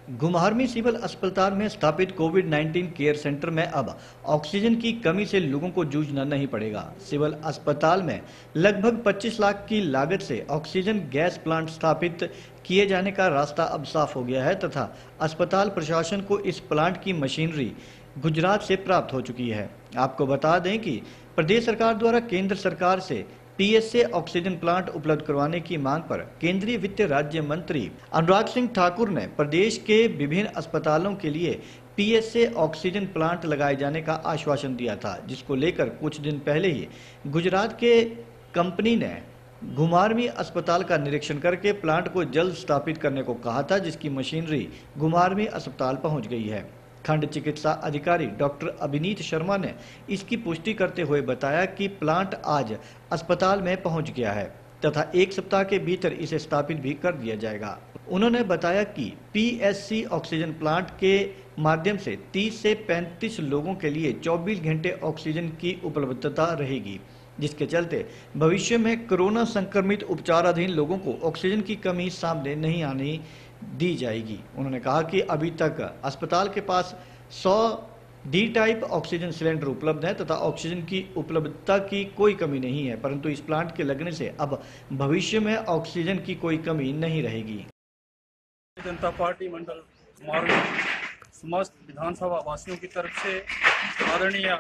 Ghumarwin civil अस्पताल में स्थापित कोविड-19 केयर सेंटर में अब ऑक्सीजन की कमी से लोगों को जूझना नहीं पड़ेगा। सिविल अस्पताल में लगभग 25 लाख की लागत से ऑक्सीजन गैस प्लांट स्थापित किए जाने का रास्ता अब साफ हो गया है तथा अस्पताल प्रशासन को इस प्लांट की मशीनरी गुजरात से प्राप्त हो चुकी है। आपको बता दें कि प्रदेश सरकार द्वारा केंद्र सरकार से पीएसए ऑक्सीजन प्लांट उपलब्ध करवाने की मांग पर केंद्रीय वित्त राज्य मंत्री अनुराग सिंह ठाकुर ने प्रदेश के विभिन्न अस्पतालों के लिए पीएसए ऑक्सीजन प्लांट लगाए जाने का आश्वासन दिया था, जिसको लेकर कुछ दिन पहले ही गुजरात के कंपनी ने घुमारवीं अस्पताल का निरीक्षण करके प्लांट को जल्द स्थापित करने को कहा था, जिसकी मशीनरी घुमारवीं अस्पताल पहुंच गई है। खंड चिकित्सा अधिकारी डॉक्टर अभिनीत शर्मा ने इसकी पुष्टि करते हुए बताया कि प्लांट आज अस्पताल में पहुंच गया है तथा 1 सप्ताह के भीतर इसे स्थापित भी कर दिया जाएगा। उन्होंने बताया कि पीएससी ऑक्सीजन प्लांट के माध्यम से 30 से 35 लोगों के लिए 24 घंटे ऑक्सीजन की उपलब्धता रहेगी, जिसके चलते भविष्य में कोरोना संक्रमित उपचाराधीन लोगों को ऑक्सीजन की कमी सामने नहीं आने दी जाएगी। उन्होंने कहा कि अभी तक अस्पताल के पास 100 डी टाइप ऑक्सीजन सिलेंडर उपलब्ध है तथा ऑक्सीजन की उपलब्धता की कोई कमी नहीं है, परंतु इस प्लांट के लगने से अब भविष्य में ऑक्सीजन की कोई कमी नहीं रहेगी। जनता पार्टी मंडल घुमारवीं समस्त विधानसभा वासियों की तरफ से आदरणीय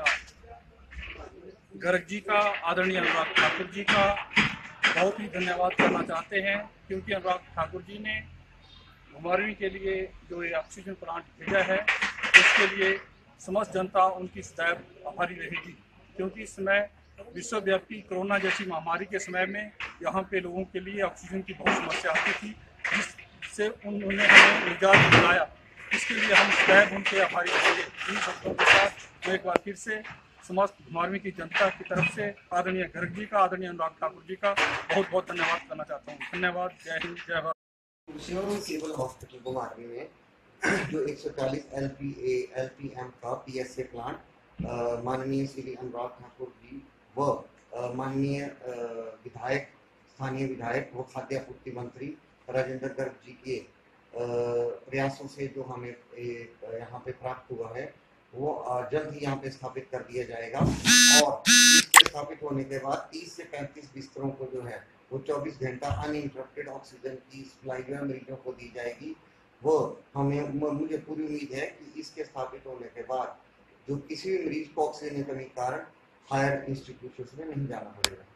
गर्ग जी का, आदरणीय अनुराग ठाकुर जी का बहुत ही धन्यवाद करना चाहते हैं, क्योंकि अनुराग ठाकुर जी ने घुमारवीं के लिए जो ये ऑक्सीजन प्लांट भेजा है उसके लिए समस्त जनता उनकी सदैव आभारी रहेगी, क्योंकि इस समय विश्वव्यापी कोरोना जैसी महामारी के समय में यहाँ पे लोगों के लिए ऑक्सीजन की बहुत समस्या आती थी, जिससे उन्होंने हमें निजात दिलाया। इसके लिए हम सदैव उनके आभारी रहेंगे। इन शब्दों के साथ मैं एक बार फिर से समस्त घुमारवीं की जनता की तरफ से आदरणीय गर्ग जी का, आदरणीय अनुराग ठाकुर जी का बहुत बहुत धन्यवाद करना चाहता हूँ। धन्यवाद। जय हिंद, जय भारत। सिविल हॉस्पिटल घुमारवीं में जो 140 एलपीएम का पीएसए प्लांट माननीय श्री अनुराग ठाकुर जी व माननीय विधायक, स्थानीय विधायक व खाद्य आपूर्ति मंत्री राजेंद्र गर्ग जी के प्रयासों से जो हमें यहाँ पे प्राप्त हुआ है वो जल्द ही यहाँ पे स्थापित कर दिया जाएगा और इसके स्थापित होने के बाद 30 से 35 बिस्तरों को जो है वो 24 घंटा अनइंटरप्टेड ऑक्सीजन की सप्लाई जो है मरीजों को दी जाएगी। वो मुझे पूरी उम्मीद है कि इसके स्थापित होने के बाद जो किसी भी मरीज को ऑक्सीजन की कमी के कारण हायर इंस्टीट्यूशन में नहीं जाना पड़ेगा।